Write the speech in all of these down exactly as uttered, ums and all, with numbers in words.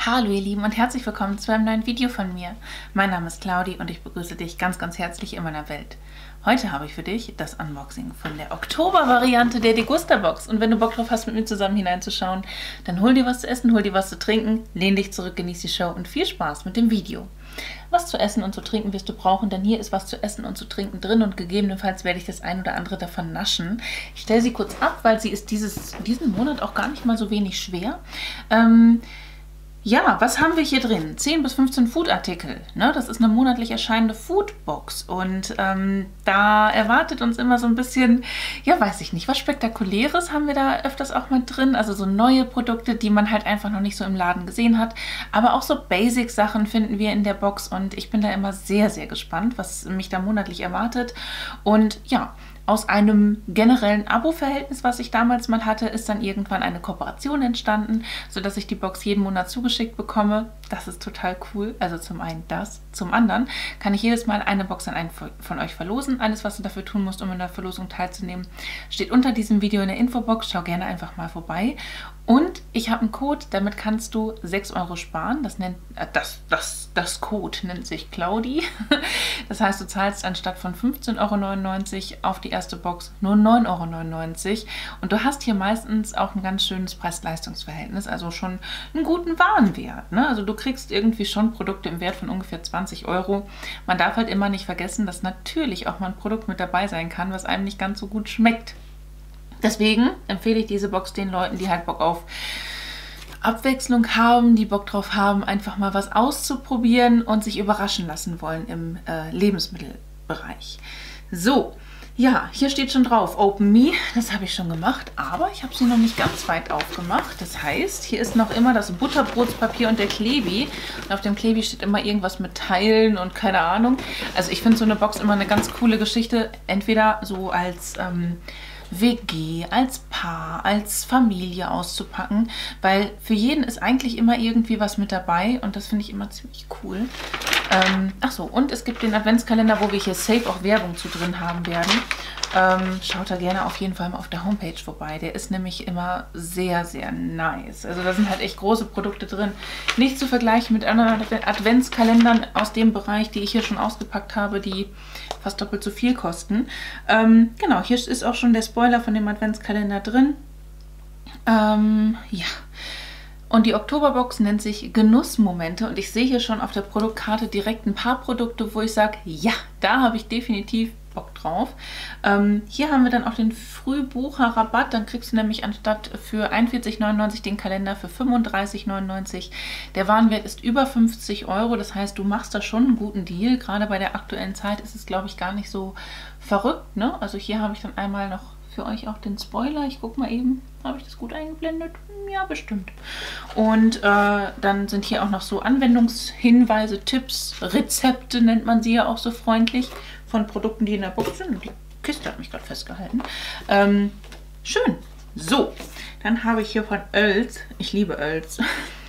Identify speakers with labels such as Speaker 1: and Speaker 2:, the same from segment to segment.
Speaker 1: Hallo ihr Lieben und herzlich willkommen zu einem neuen Video von mir. Mein Name ist Claudi und ich begrüße dich ganz ganz herzlich in meiner Welt. Heute habe ich für dich das Unboxing von der Oktober-Variante der Degusta-Box. Und wenn du Bock drauf hast, mit mir zusammen hineinzuschauen, dann hol dir was zu essen, hol dir was zu trinken, lehn dich zurück, genieß die Show und viel Spaß mit dem Video. Was zu essen und zu trinken wirst du brauchen, denn hier ist was zu essen und zu trinken drin und gegebenenfalls werde ich das ein oder andere davon naschen. Ich stelle sie kurz ab, weil sie ist dieses, diesen Monat auch gar nicht mal so wenig schwer. Ähm... Ja, was haben wir hier drin? zehn bis fünfzehn Food-Artikel. Ne? Das ist eine monatlich erscheinende Foodbox. Und ähm, da erwartet uns immer so ein bisschen, ja, weiß ich nicht, was Spektakuläres haben wir da öfters auch mal drin. Also so neue Produkte, die man halt einfach noch nicht so im Laden gesehen hat. Aber auch so Basic-Sachen finden wir in der Box. Und ich bin da immer sehr, sehr gespannt, was mich da monatlich erwartet. Und ja, aus einem generellen Abo-Verhältnis, was ich damals mal hatte, ist dann irgendwann eine Kooperation entstanden, sodass ich die Box jeden Monat zugeschickt bekomme. Das ist total cool. Also zum einen das, zum anderen kann ich jedes Mal eine Box an einen von euch verlosen. Alles, was du dafür tun musst, um in der Verlosung teilzunehmen, steht unter diesem Video in der Infobox. Schau gerne einfach mal vorbei. Und ich habe einen Code, damit kannst du sechs Euro sparen. Das nennt äh, das, das, das Code nennt sich Claudi. Das heißt, du zahlst anstatt von fünfzehn Euro neunundneunzig auf die erste Box nur neun Euro neunundneunzig. Und du hast hier meistens auch ein ganz schönes Preis-Leistungs-Verhältnis, also schon einen guten Warenwert. Ne? Also du kriegst irgendwie schon Produkte im Wert von ungefähr zwanzig Euro. Man darf halt immer nicht vergessen, dass natürlich auch mal ein Produkt mit dabei sein kann, was einem nicht ganz so gut schmeckt. Deswegen empfehle ich diese Box den Leuten, die halt Bock auf Abwechslung haben, die Bock drauf haben, einfach mal was auszuprobieren und sich überraschen lassen wollen im äh, Lebensmittelbereich. So, ja, hier steht schon drauf, Open Me, das habe ich schon gemacht, aber ich habe sie noch nicht ganz weit aufgemacht. Das heißt, hier ist noch immer das Butterbrotspapier und der Klebi. Und auf dem Klebi steht immer irgendwas mit Teilen und keine Ahnung. Also ich finde so eine Box immer eine ganz coole Geschichte, entweder so als Ähm, W G, als Paar, als Familie auszupacken, weil für jeden ist eigentlich immer irgendwie was mit dabei und das finde ich immer ziemlich cool. Ähm, ach so, und es gibt den Adventskalender, wo wir hier safe auch Werbung zu drin haben werden. Ähm, schaut da gerne auf jeden Fall mal auf der Homepage vorbei. Der ist nämlich immer sehr, sehr nice. Also da sind halt echt große Produkte drin. Nicht zu vergleichen mit anderen Adventskalendern aus dem Bereich, die ich hier schon ausgepackt habe, die fast doppelt so viel kosten. Ähm, genau, hier ist auch schon der Spoiler von dem Adventskalender drin. Ähm, ja. Und die Oktoberbox nennt sich Genussmomente und ich sehe hier schon auf der Produktkarte direkt ein paar Produkte, wo ich sage, ja, da habe ich definitiv Bock drauf. Ähm, hier haben wir dann auch den Frühbucherrabatt, dann kriegst du nämlich anstatt für einundvierzig neunundneunzig den Kalender für fünfunddreißig neunundneunzig. Der Warenwert ist über fünfzig Euro, das heißt, du machst da schon einen guten Deal. Gerade bei der aktuellen Zeit ist es, glaube ich, gar nicht so verrückt, ne? Also hier habe ich dann einmal noch für euch auch den Spoiler. Ich gucke mal eben, habe ich das gut eingeblendet? Ja, bestimmt. Und äh, dann sind hier auch noch so Anwendungshinweise, Tipps, Rezepte nennt man sie ja auch so freundlich, von Produkten, die in der Box sind. Die Kiste hat mich gerade festgehalten. Ähm, schön. So, dann habe ich hier von Oelz, ich liebe Oelz,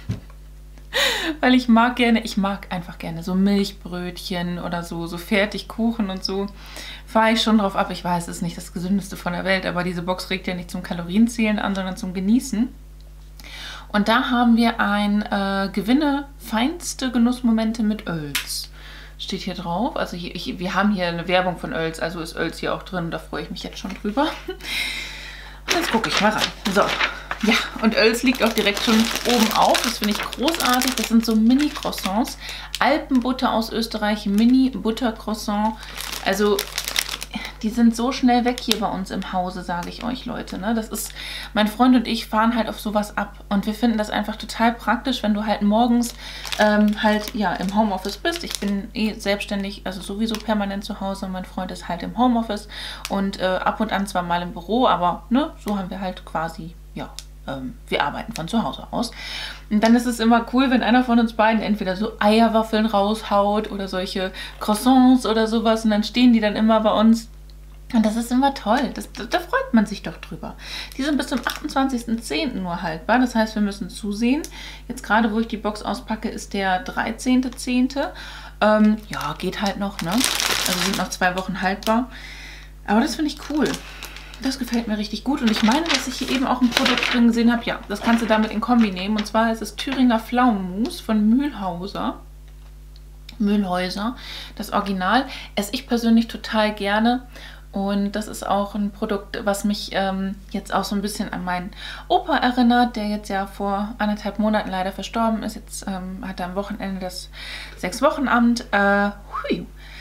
Speaker 1: weil ich mag gerne, ich mag einfach gerne so Milchbrötchen oder so, so Fertigkuchen und so. Fahre ich schon drauf ab. Ich weiß, es ist nicht das Gesündeste von der Welt, aber diese Box regt ja nicht zum Kalorienzählen an, sondern zum Genießen. Und da haben wir ein äh, Gewinne feinste Genussmomente mit Oelz. Steht hier drauf. Also hier, ich, wir haben hier eine Werbung von Oelz, also ist Oelz hier auch drin. Da freue ich mich jetzt schon drüber. Und jetzt gucke ich mal rein. So, ja, und Oelz liegt auch direkt schon oben auf. Das finde ich großartig. Das sind so Mini-Croissants. Alpenbutter aus Österreich, Mini-Butter-Croissant. Also die sind so schnell weg hier bei uns im Hause, sage ich euch, Leute. Ne? Das ist, mein Freund und ich fahren halt auf sowas ab. Und wir finden das einfach total praktisch, wenn du halt morgens ähm, halt ja im Homeoffice bist. Ich bin eh selbstständig, also sowieso permanent zu Hause. Mein Freund ist halt im Homeoffice und äh, ab und an zwar mal im Büro, aber ne, so haben wir halt quasi, ja, ähm, wir arbeiten von zu Hause aus. Und dann ist es immer cool, wenn einer von uns beiden entweder so Eierwaffeln raushaut oder solche Croissants oder sowas. Und dann stehen die dann immer bei uns. Und das ist immer toll. Das, da, da freut man sich doch drüber. Die sind bis zum achtundzwanzigsten zehnten nur haltbar. Das heißt, wir müssen zusehen. Jetzt gerade, wo ich die Box auspacke, ist der dreizehnte zehnte Ähm, ja, geht halt noch, ne? Also sind noch zwei Wochen haltbar. Aber das finde ich cool. Das gefällt mir richtig gut. Und ich meine, dass ich hier eben auch ein Produkt drin gesehen habe. Ja, das kannst du damit in Kombi nehmen. Und zwar ist es Thüringer Pflaumenmus von Mühlhauser. Mühlhäuser. Das Original esse ich persönlich total gerne. Und das ist auch ein Produkt, was mich ähm, jetzt auch so ein bisschen an meinen Opa erinnert, der jetzt ja vor anderthalb Monaten leider verstorben ist. Jetzt ähm, hat er am Wochenende das Sechs-Wochen-Amt. Äh, hui.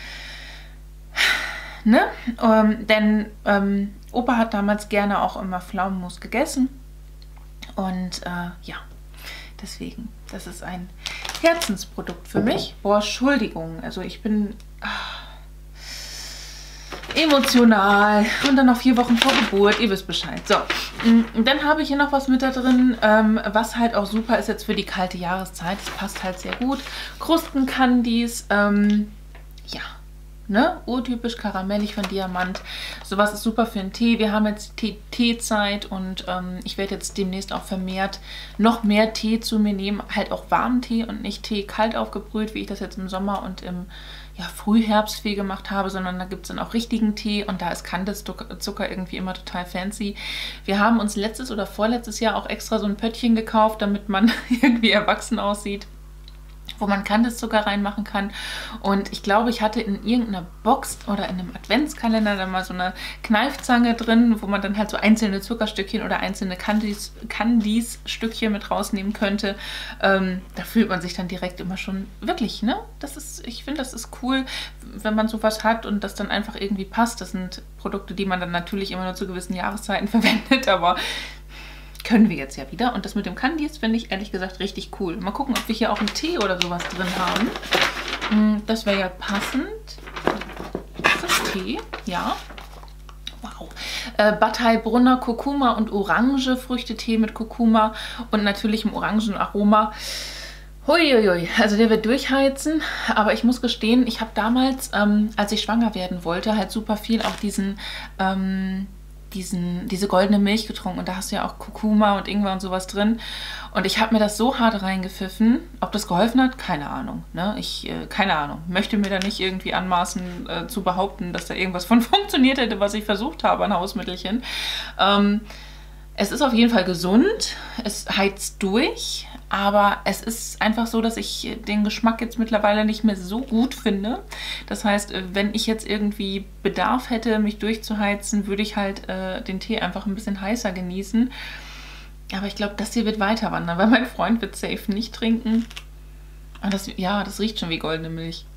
Speaker 1: Ne? Ähm, denn ähm, Opa hat damals gerne auch immer Pflaumenmus gegessen. Und äh, ja, deswegen, das ist ein Herzensprodukt für mich. Boah, Entschuldigung, also ich bin ah, emotional. Und dann noch vier Wochen vor Geburt, ihr wisst Bescheid. So, und dann habe ich hier noch was mit da drin, ähm, was halt auch super ist jetzt für die kalte Jahreszeit. Das passt halt sehr gut. Krustencandies, ähm, ja. Ne? Urtypisch karamellig von Diamant. Sowas ist super für einen Tee. Wir haben jetzt Tee Teezeit und ähm, ich werde jetzt demnächst auch vermehrt noch mehr Tee zu mir nehmen. Halt auch warmen Tee und nicht Tee kalt aufgebrüht, wie ich das jetzt im Sommer und im ja, Frühherbst viel gemacht habe, sondern da gibt es dann auch richtigen Tee und da ist Kandiszucker irgendwie immer total fancy. Wir haben uns letztes oder vorletztes Jahr auch extra so ein Pöttchen gekauft, damit man irgendwie erwachsen aussieht, wo man Kandiszucker reinmachen kann. Und ich glaube, ich hatte in irgendeiner Box oder in einem Adventskalender da mal so eine Kneifzange drin, wo man dann halt so einzelne Zuckerstückchen oder einzelne Candies, Candies-Stückchen mit rausnehmen könnte. Ähm, da fühlt man sich dann direkt immer schon wirklich, ne? Das ist, ich finde, das ist cool, wenn man sowas hat und das dann einfach irgendwie passt. Das sind Produkte, die man dann natürlich immer nur zu gewissen Jahreszeiten verwendet, aber können wir jetzt ja wieder. Und das mit dem Candies finde ich ehrlich gesagt richtig cool. Mal gucken, ob wir hier auch einen Tee oder sowas drin haben. Das wäre ja passend. Ist das Tee? Ja. Wow. Äh, Bataillbrunner Kurkuma und Orange Früchtetee mit Kurkuma und natürlichem Orangenaroma. Huiuiui, also der wird durchheizen, aber ich muss gestehen, ich habe damals, ähm, als ich schwanger werden wollte, halt super viel auch diesen ähm, Diesen, diese goldene Milch getrunken und da hast du ja auch Kurkuma und Ingwer und sowas drin und ich habe mir das so hart reingepfiffen. Ob das geholfen hat? Keine Ahnung. Ne? Ich, äh, keine Ahnung. Möchte mir da nicht irgendwie anmaßen äh, zu behaupten, dass da irgendwas von funktioniert hätte, was ich versucht habe an Hausmittelchen. Ähm, es ist auf jeden Fall gesund, es heizt durch, aber es ist einfach so, dass ich den Geschmack jetzt mittlerweile nicht mehr so gut finde. Das heißt, wenn ich jetzt irgendwie Bedarf hätte, mich durchzuheizen, würde ich halt äh, den Tee einfach ein bisschen heißer genießen. Aber ich glaube, das hier wird weiter wandern, weil mein Freund wird safe nicht trinken. Und das, ja, das riecht schon wie goldene Milch.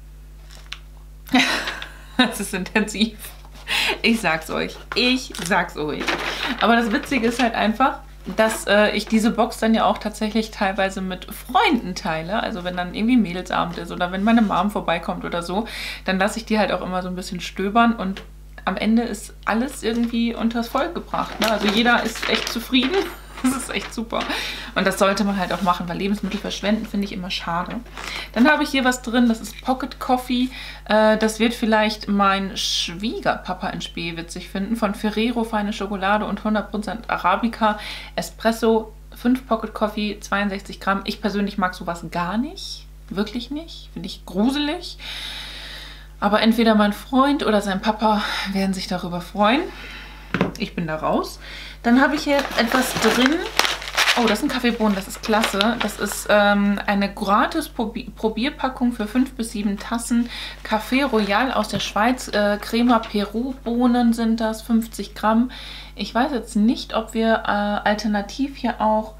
Speaker 1: Das ist intensiv. Ich sag's euch. Ich sag's euch. Aber das Witzige ist halt einfach, dass äh, ich diese Box dann ja auch tatsächlich teilweise mit Freunden teile. Also wenn dann irgendwie Mädelsabend ist oder wenn meine Mom vorbeikommt oder so, dann lasse ich die halt auch immer so ein bisschen stöbern und am Ende ist alles irgendwie unters Volk gebracht. Ne? Also jeder ist echt zufrieden. Das ist echt super. Und das sollte man halt auch machen, weil Lebensmittel verschwenden finde ich immer schade. Dann habe ich hier was drin, das ist Pocket Coffee. Äh, das wird vielleicht mein Schwiegerpapa in Spee witzig finden. Von Ferrero, feine Schokolade und hundert Prozent Arabica. Espresso, fünf Pocket Coffee, zweiundsechzig Gramm. Ich persönlich mag sowas gar nicht. Wirklich nicht. Finde ich gruselig. Aber entweder mein Freund oder sein Papa werden sich darüber freuen. Ich bin da raus. Dann habe ich hier etwas drin. Oh, das sind Kaffeebohnen, das ist klasse. Das ist ähm, eine gratis Probierpackung für fünf bis sieben Tassen. Café Royal aus der Schweiz. Äh, Crema Peru-Bohnen sind das, fünfzig Gramm. Ich weiß jetzt nicht, ob wir äh, alternativ hier auch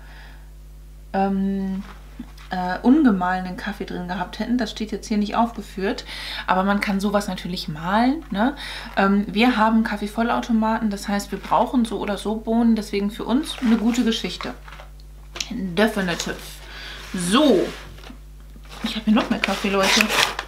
Speaker 1: ähm, äh, ungemahlenen Kaffee drin gehabt hätten. Das steht jetzt hier nicht aufgeführt. Aber man kann sowas natürlich mahlen. Ne? Ähm, wir haben Kaffeevollautomaten. Das heißt, wir brauchen so oder so Bohnen. Deswegen für uns eine gute Geschichte. Definitive. So. Ich habe hier noch mehr Kaffee, Leute.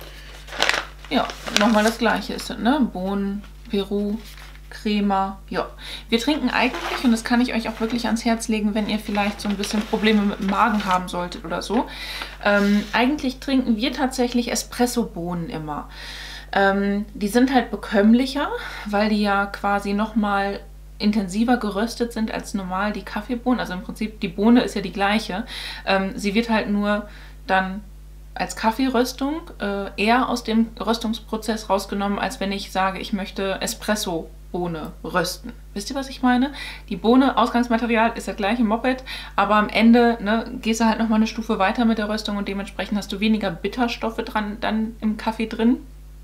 Speaker 1: Ja, nochmal das gleiche ist es, ne? Bohnen, Peru, Crema. Ja. Wir trinken eigentlich, und das kann ich euch auch wirklich ans Herz legen, wenn ihr vielleicht so ein bisschen Probleme mit dem Magen haben solltet oder so. Ähm, eigentlich trinken wir tatsächlich Espresso-Bohnen immer. Ähm, die sind halt bekömmlicher, weil die ja quasi nochmal intensiver geröstet sind als normal die Kaffeebohnen. Also im Prinzip, die Bohne ist ja die gleiche. Ähm, sie wird halt nur dann als Kaffeeröstung äh, eher aus dem Röstungsprozess rausgenommen, als wenn ich sage, ich möchte Espresso Bohne rösten. Wisst ihr, was ich meine? Die Bohne, Ausgangsmaterial ist das gleiche Moped, aber am Ende ne, gehst du halt nochmal eine Stufe weiter mit der Röstung und dementsprechend hast du weniger Bitterstoffe dran, dann im Kaffee drin.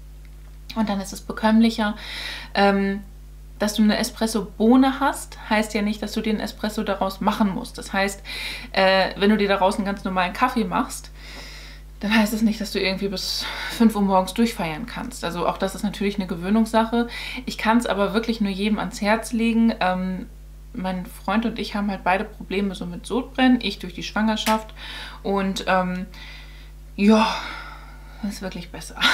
Speaker 1: Und dann ist es bekömmlicher. Ähm, dass du eine Espresso-Bohne hast, heißt ja nicht, dass du den Espresso daraus machen musst. Das heißt, äh, wenn du dir daraus einen ganz normalen Kaffee machst, dann heißt es nicht, dass du irgendwie bis fünf Uhr morgens durchfeiern kannst. Also auch das ist natürlich eine Gewöhnungssache. Ich kann es aber wirklich nur jedem ans Herz legen. Ähm, mein Freund und ich haben halt beide Probleme so mit Sodbrennen. Ich durch die Schwangerschaft. Und ähm, ja, das ist wirklich besser.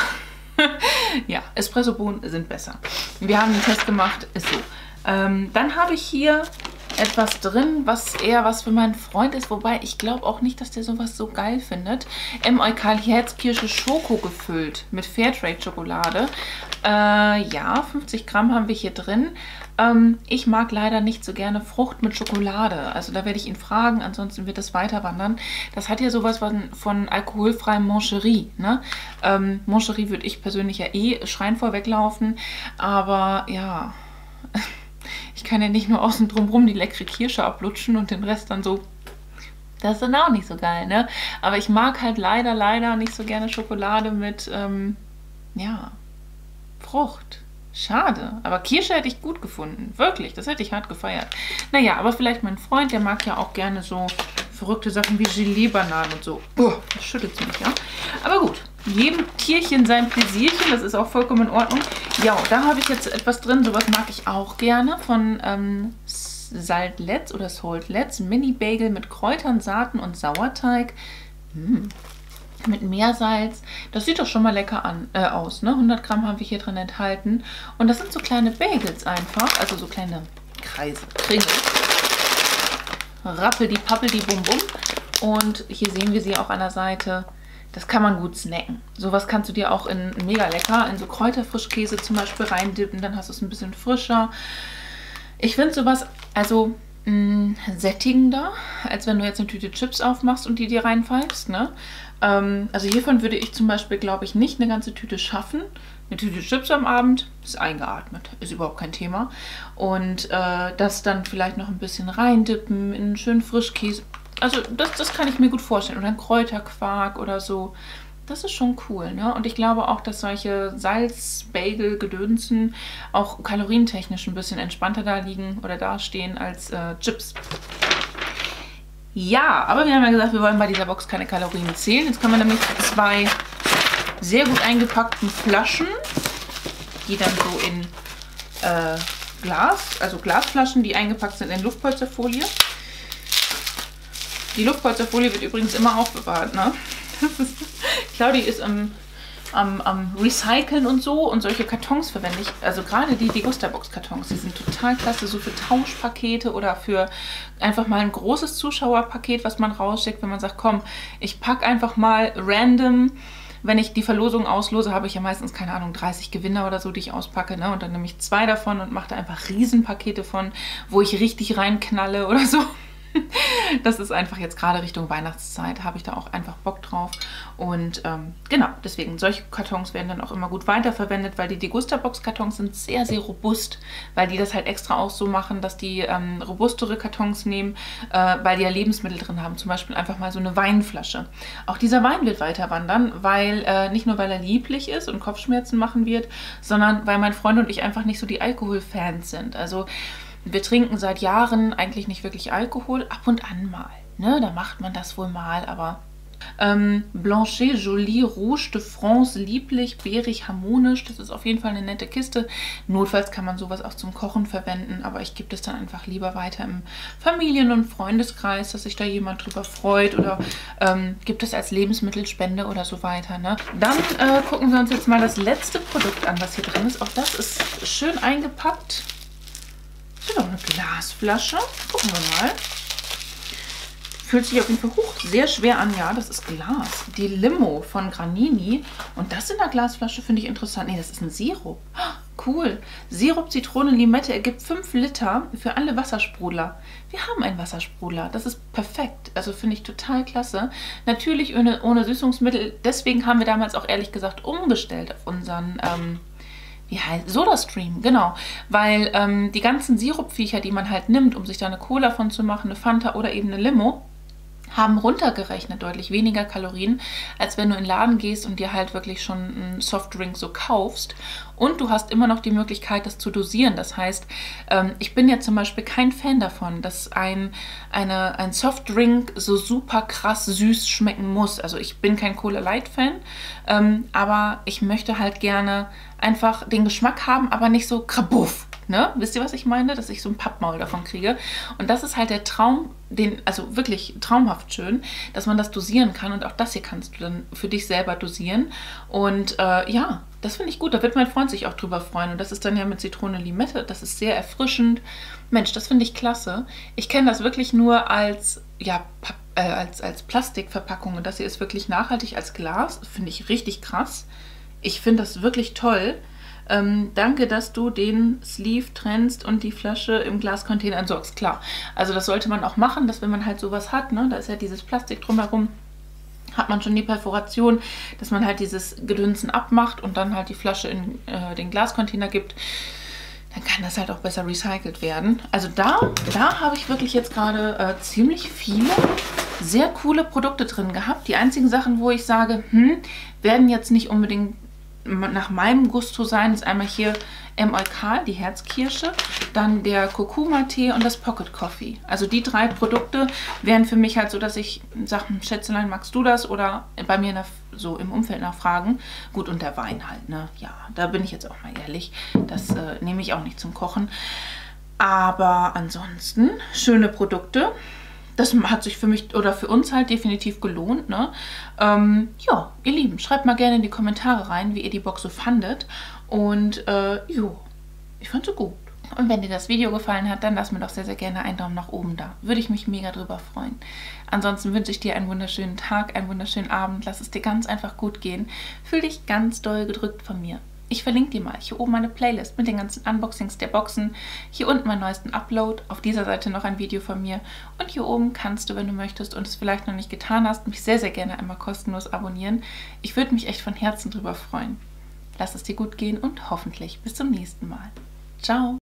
Speaker 1: Ja, Espresso-Bohnen sind besser. Wir haben den Test gemacht, ist so. Ähm, dann habe ich hier etwas drin, was eher was für meinen Freund ist, wobei ich glaube auch nicht, dass der sowas so geil findet. Em-Eukal-Herzkirsche Schoko gefüllt mit Fairtrade-Schokolade. Äh, ja, fünfzig Gramm haben wir hier drin. Ähm, ich mag leider nicht so gerne Frucht mit Schokolade. Also da werde ich ihn fragen, ansonsten wird es weiter wandern. Das hat ja sowas von, von alkoholfreiem Moncherie. Ne? Ähm, Moncherie würde ich persönlich ja eh schreien vor weglaufen. Aber ja... Ich kann ja nicht nur außen drumherum die leckere Kirsche ablutschen und den Rest dann so... Das ist dann auch nicht so geil, ne? Aber ich mag halt leider, leider nicht so gerne Schokolade mit, ähm, ja, Frucht. Schade. Aber Kirsche hätte ich gut gefunden. Wirklich, das hätte ich hart gefeiert. Naja, aber vielleicht mein Freund, der mag ja auch gerne so verrückte Sachen wie Gelee-Bananen und so. Uah, das schüttelt mich, ja. Aber gut. Jedem Tierchen sein Pläsierchen, das ist auch vollkommen in Ordnung. Ja, da habe ich jetzt etwas drin, sowas mag ich auch gerne, von ähm, Saltlets oder Saltlets, Mini-Bagel mit Kräutern, Saaten und Sauerteig. Mmh. Mit Meersalz. Das sieht doch schon mal lecker an, äh, aus, ne? hundert Gramm haben wir hier drin enthalten. Und das sind so kleine Bagels einfach, also so kleine Kreise, Kringel. Rappel die Pappel die Bum Bum. Und hier sehen wir sie auch an der Seite. Das kann man gut snacken. Sowas kannst du dir auch in mega lecker, in so Kräuterfrischkäse zum Beispiel reindippen, dann hast du es ein bisschen frischer. Ich finde sowas also mh, sättigender, als wenn du jetzt eine Tüte Chips aufmachst und die dir reinpfeifst. Ne? Ähm, also hiervon würde ich zum Beispiel, glaube ich, nicht eine ganze Tüte schaffen. Eine Tüte Chips am Abend ist eingeatmet, ist überhaupt kein Thema. Und äh, das dann vielleicht noch ein bisschen reindippen in einen schönen Frischkäse. Also das, das kann ich mir gut vorstellen. Oder ein Kräuterquark oder so. Das ist schon cool, ne? Und ich glaube auch, dass solche Salz-Bagel-Gedönsen auch kalorientechnisch ein bisschen entspannter da liegen oder dastehen als äh, Chips. Ja, aber wir haben ja gesagt, wir wollen bei dieser Box keine Kalorien zählen. Jetzt kommen wir nämlich zu zwei sehr gut eingepackten Flaschen, die dann so in äh, Glas, also Glasflaschen, die eingepackt sind in Luftpolsterfolie. Die Luftpolsterfolie wird übrigens immer aufbewahrt, ne? Claudi ist am, am, am Recyceln und so und solche Kartons verwende ich. Also gerade die Degusta-Box-Kartons, die sind total klasse, so für Tauschpakete oder für einfach mal ein großes Zuschauerpaket, was man rausschickt, wenn man sagt, komm, ich packe einfach mal random. Wenn ich die Verlosung auslose, habe ich ja meistens, keine Ahnung, dreißig Gewinner oder so, die ich auspacke, ne? Und dann nehme ich zwei davon und mache da einfach Riesenpakete von, wo ich richtig reinknalle oder so. Das ist einfach jetzt gerade Richtung Weihnachtszeit, habe ich da auch einfach Bock drauf. Und ähm, genau, deswegen, solche Kartons werden dann auch immer gut weiterverwendet, weil die Degusta-Box-Kartons sind sehr, sehr robust, weil die das halt extra auch so machen, dass die ähm, robustere Kartons nehmen, äh, weil die ja Lebensmittel drin haben, zum Beispiel einfach mal so eine Weinflasche. Auch dieser Wein wird weiter wandern, weil äh, nicht nur, weil er lieblich ist und Kopfschmerzen machen wird, sondern weil mein Freund und ich einfach nicht so die Alkoholfans sind. Also wir trinken seit Jahren eigentlich nicht wirklich Alkohol, ab und an mal. Ne? Da macht man das wohl mal, aber... Ähm, Blanchet, Jolie, Rouge de France, lieblich, beerig, harmonisch. Das ist auf jeden Fall eine nette Kiste. Notfalls kann man sowas auch zum Kochen verwenden, aber ich gebe das dann einfach lieber weiter im Familien- und Freundeskreis, dass sich da jemand drüber freut oder ähm, gibt es als Lebensmittelspende oder so weiter. Ne? Dann äh, gucken wir uns jetzt mal das letzte Produkt an, was hier drin ist. Auch das ist schön eingepackt. Das ist auch eine Glasflasche. Gucken wir mal. Fühlt sich auf jeden Fall hoch sehr schwer an. Ja, das ist Glas. Die Limo von Granini. Und das in der Glasflasche finde ich interessant. Nee, das ist ein Sirup. Cool. Sirup, Zitrone, Limette ergibt fünf Liter für alle Wassersprudler. Wir haben einen Wassersprudler. Das ist perfekt. Also finde ich total klasse. Natürlich ohne, ohne Süßungsmittel. Deswegen haben wir damals auch ehrlich gesagt umgestellt auf unseren... Ähm, wie heißt SodaStream, genau. Weil ähm, die ganzen Sirupviecher, die man halt nimmt, um sich da eine Cola von zu machen, eine Fanta oder eben eine Limo, haben runtergerechnet deutlich weniger Kalorien, als wenn du in den Laden gehst und dir halt wirklich schon einen Softdrink so kaufst. Und du hast immer noch die Möglichkeit, das zu dosieren. Das heißt, ähm, ich bin ja zum Beispiel kein Fan davon, dass ein, eine, ein Softdrink so super krass süß schmecken muss. Also ich bin kein Cola Light Fan, ähm, aber ich möchte halt gerne einfach den Geschmack haben, aber nicht so krabuff. Ne? Wisst ihr, was ich meine? Dass ich so ein Pappmaul davon kriege. Und das ist halt der Traum, den, also wirklich traumhaft schön, dass man das dosieren kann. Und auch das hier kannst du dann für dich selber dosieren. Und äh, ja, das finde ich gut. Da wird mein Freund sich auch drüber freuen. Und das ist dann ja mit Zitrone Limette. Das ist sehr erfrischend. Mensch, das finde ich klasse. Ich kenne das wirklich nur als, ja, Papp, äh, als, als Plastikverpackung. Und das hier ist wirklich nachhaltig als Glas. Finde ich richtig krass. Ich finde das wirklich toll. Ähm, danke, dass du den Sleeve trennst und die Flasche im Glascontainer entsorgst. Klar, also das sollte man auch machen, dass wenn man halt sowas hat, ne, da ist ja dieses Plastik drumherum, hat man schon die Perforation, dass man halt dieses Gedünsen abmacht und dann halt die Flasche in äh, den Glascontainer gibt. Dann kann das halt auch besser recycelt werden. Also da, da habe ich wirklich jetzt gerade äh, ziemlich viele sehr coole Produkte drin gehabt. Die einzigen Sachen, wo ich sage, hm, werden jetzt nicht unbedingt nach meinem Gusto sein, ist einmal hier M. Eukal, die Herzkirsche, dann der Kurkuma-Tee und das Pocket Coffee. Also die drei Produkte wären für mich halt so, dass ich sage, Schätzelein, magst du das? Oder bei mir nach, so im Umfeld nachfragen. Gut, und der Wein halt, ne? Ja, da bin ich jetzt auch mal ehrlich. Das äh, nehme ich auch nicht zum Kochen. Aber ansonsten schöne Produkte. Das hat sich für mich oder für uns halt definitiv gelohnt, ne? Ähm, ja, ihr Lieben, schreibt mal gerne in die Kommentare rein, wie ihr die Box so fandet. Und äh, jo, ich fand sie gut. Und wenn dir das Video gefallen hat, dann lass mir doch sehr, sehr gerne einen Daumen nach oben da. Würde ich mich mega drüber freuen. Ansonsten wünsche ich dir einen wunderschönen Tag, einen wunderschönen Abend. Lass es dir ganz einfach gut gehen. Fühl dich ganz doll gedrückt von mir. Ich verlinke dir mal hier oben meine Playlist mit den ganzen Unboxings der Boxen. Hier unten meinen neuesten Upload. Auf dieser Seite noch ein Video von mir. Und hier oben kannst du, wenn du möchtest und es vielleicht noch nicht getan hast, mich sehr, sehr gerne einmal kostenlos abonnieren. Ich würde mich echt von Herzen drüber freuen. Lass es dir gut gehen und hoffentlich bis zum nächsten Mal. Ciao!